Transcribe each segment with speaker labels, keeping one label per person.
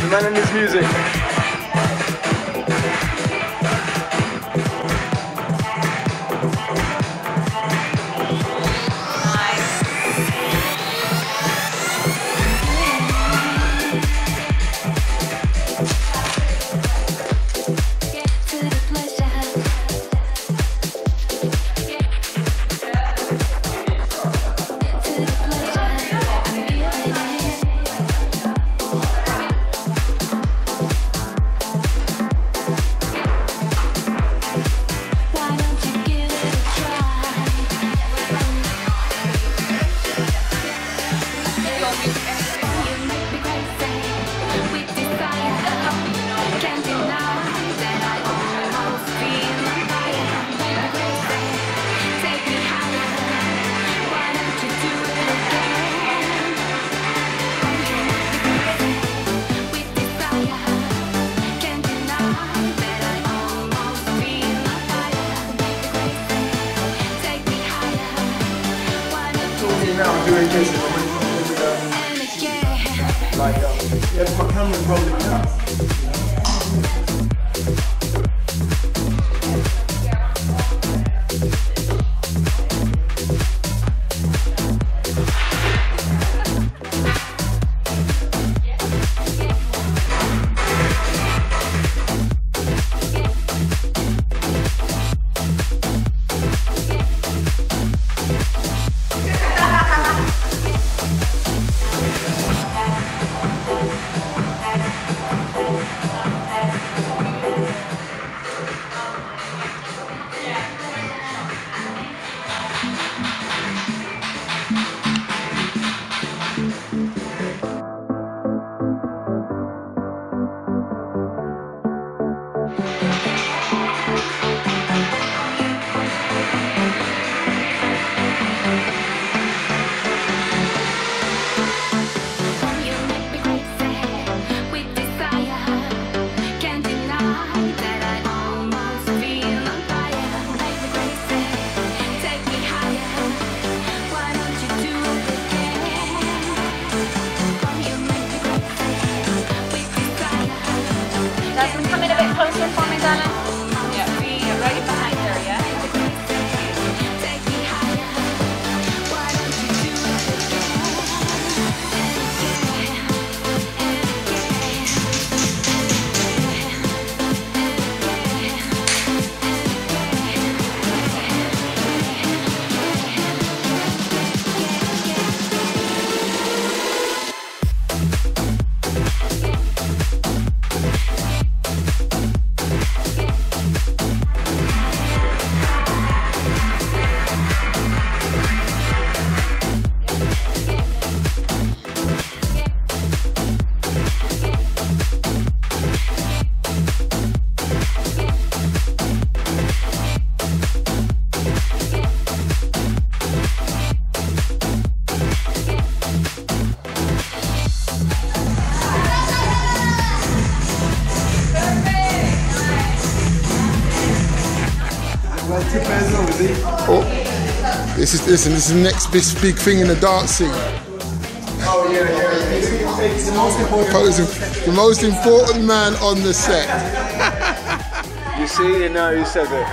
Speaker 1: man and his music. Now doing this like yeah, my camera's rolling now.
Speaker 2: Come in a bit closer for me, darling. Yeah, be right behind her, yeah?
Speaker 3: Oh, this is the next big thing in the dance scene.
Speaker 1: Oh yeah. It's the most important.
Speaker 3: The most important man on the set.
Speaker 1: You see, you know who said it.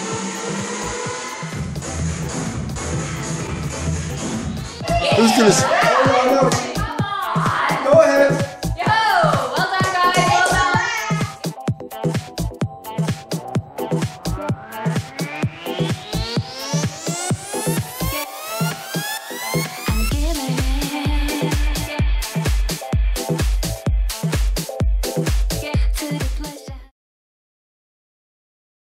Speaker 3: Who's gonna?